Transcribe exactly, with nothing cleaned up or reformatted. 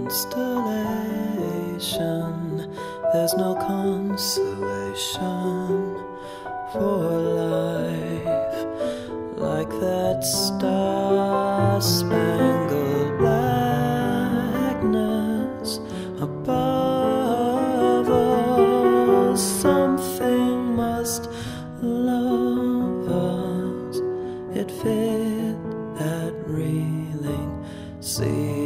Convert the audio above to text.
constellation. There's no consolation for life like that star-spangled blackness above all. Something must love us. It fit that reeling sea.